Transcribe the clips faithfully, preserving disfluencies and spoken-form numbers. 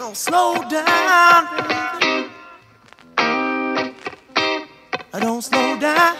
Don't slow down, baby. Don't slow down.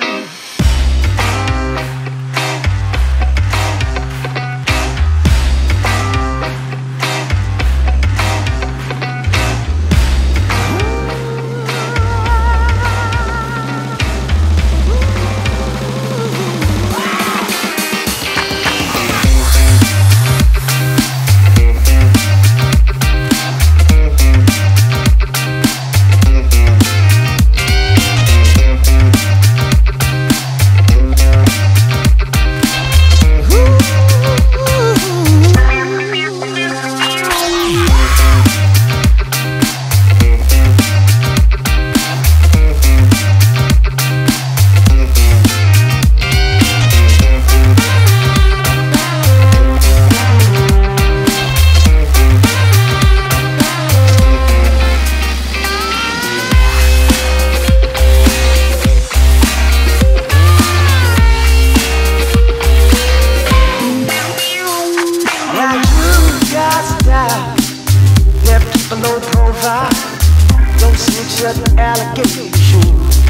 Low profile, don't six-shut alligator shoes.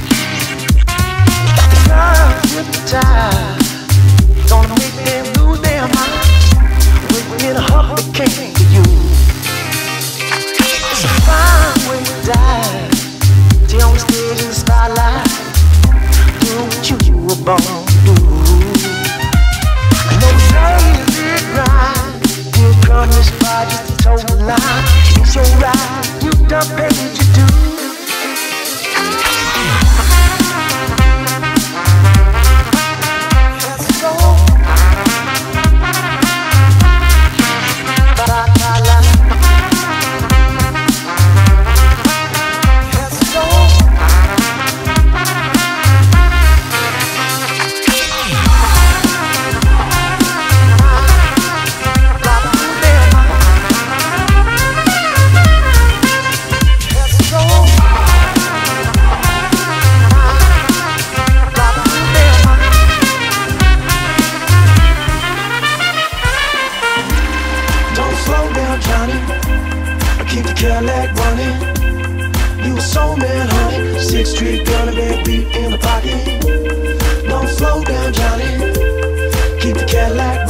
Girls hypnotized, gonna make them lose their mind. We're in a hurricane for you. It's a fine way to die. Stay on the stage in the spotlight, do what you were born to do. No lazy grind, here come this spot just to toe the line. It's your ride, you done paid your dues. Let's go. Ba-da-da-la. Let's go. Keep the Cadillac running. You a soul man, honey. Sixth Street girl, a bad beat in the pocket. Don't slow down, Johnny. Keep the Cadillac